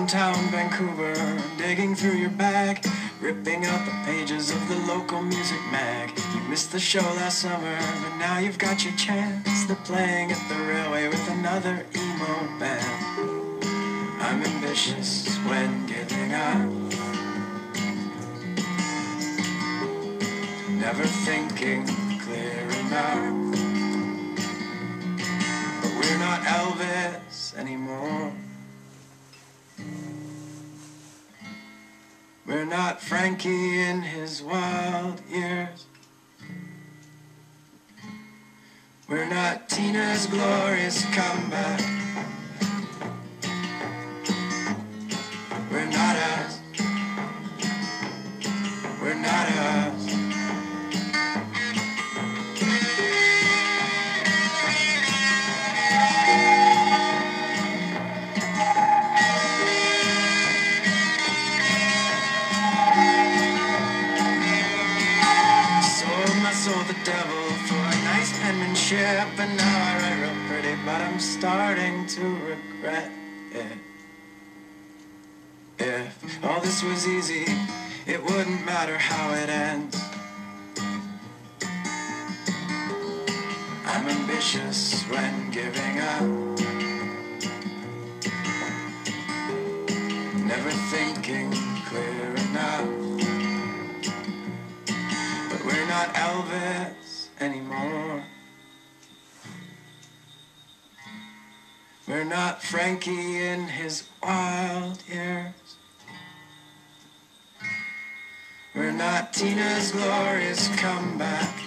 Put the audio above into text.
downtown Vancouver, digging through your bag, ripping out the pages of the local music mag. You missed the show last summer, but now you've got your chance. They're playing at the Railway with another emo band. I'm ambitious when giving up, never thinking clear enough. But we're not Elvis anymore. We're not Frankie in his wild years. We're not Tina's glorious comeback. We're not us. We're not us. Sold the devil for a nice penmanship, and now I write real pretty, but I'm starting to regret it. If all this was easy, it wouldn't matter how it ends. I'm ambitious when giving up, never thinking clear enough. We're not Elvis anymore. We're not Frankie in his wild years. We're not Tina's glorious comeback.